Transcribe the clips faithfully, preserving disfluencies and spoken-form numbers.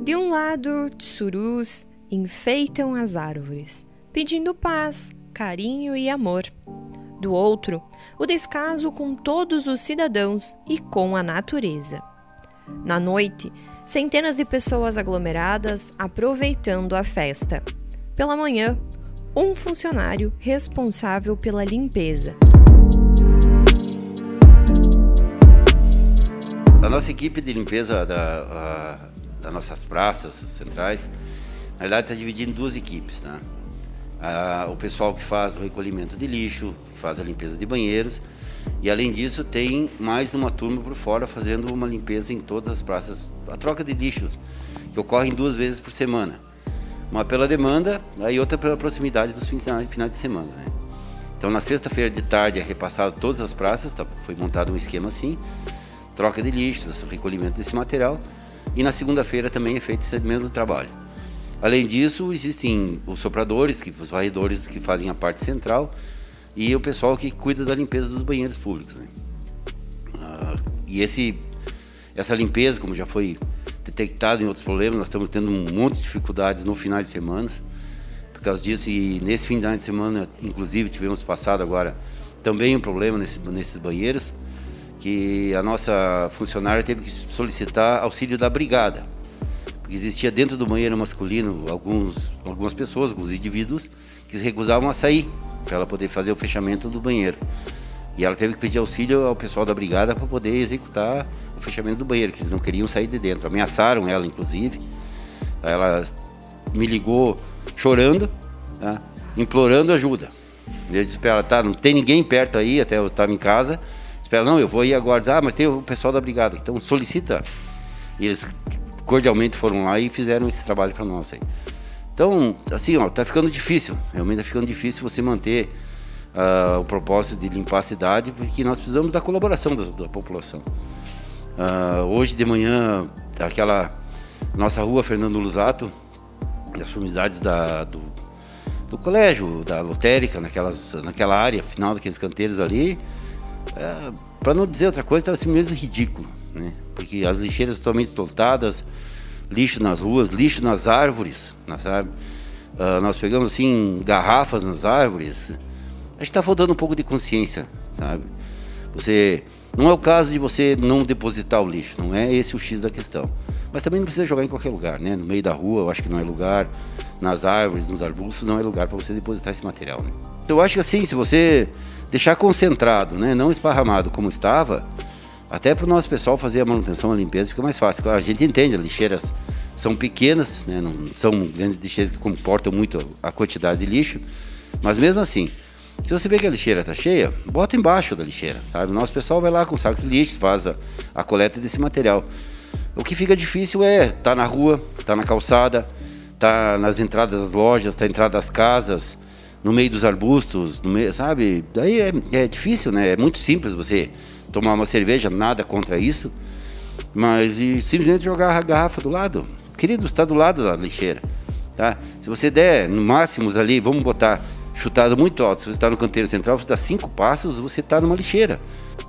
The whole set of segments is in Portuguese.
De um lado, tsurus enfeitam as árvores, pedindo paz, carinho e amor. Do outro, o descaso com todos os cidadãos e com a natureza. Na noite, centenas de pessoas aglomeradas aproveitando a festa. Pela manhã, um funcionário responsável pela limpeza. A nossa equipe de limpeza da, a, das nossas praças centrais, na verdade, está dividida em duas equipes, né? A, o pessoal que faz o recolhimento de lixo, que faz a limpeza de banheiros, e além disso tem mais uma turma por fora fazendo uma limpeza em todas as praças, a troca de lixo, que ocorre duas vezes por semana. Uma pela demanda, e outra pela proximidade dos finais de semana, né? Então, na sexta-feira de tarde é repassado todas as praças, tá, foi montado um esquema assim, troca de lixos, recolhimento desse material, e na segunda-feira também é feito esse mesmo trabalho. Além disso, existem os sopradores, os varredores que fazem a parte central, e o pessoal que cuida da limpeza dos banheiros públicos, né? Ah, e esse, essa limpeza, como já foi detectado em outros problemas, nós estamos tendo um monte de dificuldades no final de semana, por causa disso, e nesse fim de semana, inclusive, tivemos passado agora também um problema nesse, nesses banheiros, que a nossa funcionária teve que solicitar auxílio da brigada, porque existia dentro do banheiro masculino alguns, algumas pessoas, alguns indivíduos, que se recusavam a sair, para ela poder fazer o fechamento do banheiro. E ela teve que pedir auxílio ao pessoal da brigada para poder executar o fechamento do banheiro, que eles não queriam sair de dentro. Ameaçaram ela, inclusive. Ela me ligou chorando, tá? Implorando ajuda. Eu disse para ela, tá, não tem ninguém perto aí, até eu estava em casa. Espera, não, eu vou ir agora. Ah, mas tem o pessoal da brigada, então solicita. E eles cordialmente foram lá e fizeram esse trabalho para nós aí. Então, assim, ó, tá ficando difícil, realmente tá ficando difícil você manter uh, o propósito de limpar a cidade, porque nós precisamos da colaboração da, da população. Uh, hoje de manhã, aquela nossa rua Fernando Lusato, as proximidades da, do, do colégio, da lotérica, naquelas, naquela área final daqueles canteiros ali, uh, para não dizer outra coisa, estava simplesmente ridículo, né? Porque as lixeiras totalmente lotadas, lixo nas ruas, lixo nas árvores, sabe? Uh, nós pegamos assim garrafas nas árvores. A gente está faltando um pouco de consciência, sabe? Você não é o caso de você não depositar o lixo, não é esse o X da questão. Mas também não precisa jogar em qualquer lugar, né? No meio da rua, eu acho que não é lugar. Nas árvores, nos arbustos, não é lugar para você depositar esse material, né? Eu acho que assim, se você deixar concentrado, né, não esparramado como estava, até para o nosso pessoal fazer a manutenção, a limpeza, fica mais fácil. Claro, a gente entende, as lixeiras são pequenas, né, não são grandes lixeiras que comportam muito a quantidade de lixo, mas mesmo assim, se você vê que a lixeira está cheia, bota embaixo da lixeira, sabe? O nosso pessoal vai lá com sacos de lixo, faz a, a coleta desse material. O que fica difícil é estar tá na rua, estar tá na calçada, estar tá nas entradas das lojas, estar tá na entrada das casas, no meio dos arbustos, no meio, sabe? Daí é, é difícil, né? É muito simples você tomar uma cerveja, nada contra isso, mas e simplesmente jogar a garrafa do lado. Querido, está do lado da lixeira, tá? Se você der, no máximo ali, vamos botar chutado muito alto, se você está no canteiro central, você dá cinco passos, você está numa lixeira.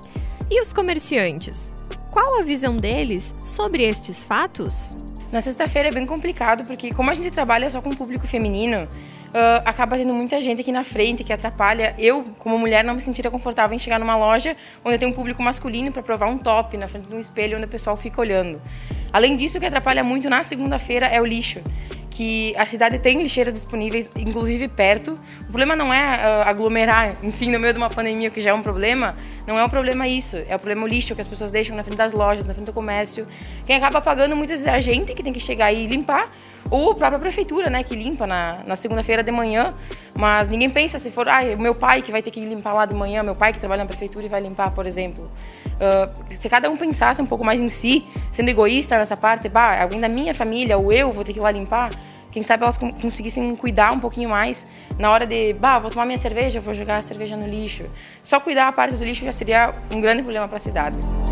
E os comerciantes? Qual a visão deles sobre estes fatos? Na sexta-feira é bem complicado, porque como a gente trabalha só com o público feminino, uh, acaba tendo muita gente aqui na frente que atrapalha. Eu, como mulher, não me sentiria confortável em chegar numa loja onde tem um público masculino para provar um top na frente de um espelho onde o pessoal fica olhando. Além disso, o que atrapalha muito na segunda-feira é o lixo, que a cidade tem lixeiras disponíveis, inclusive perto. O problema não é uh, aglomerar, enfim, no meio de uma pandemia, que já é um problema, não é o problema isso, é o problema o lixo que as pessoas deixam na frente das lojas, na frente do comércio. Quem acaba pagando muitas vezes é a gente, que tem que chegar e limpar, ou a própria prefeitura, né, que limpa na, na segunda-feira de manhã, mas ninguém pensa se for, ah, o meu pai que vai ter que limpar lá de manhã, meu pai que trabalha na prefeitura e vai limpar, por exemplo. Uh, se cada um pensasse um pouco mais em si, sendo egoísta nessa parte, bah, alguém da minha família ou eu vou ter que ir lá limpar, quem sabe elas conseguissem cuidar um pouquinho mais na hora de, bah, vou tomar minha cerveja, vou jogar a cerveja no lixo. Só cuidar a parte do lixo já seria um grande problema para a cidade.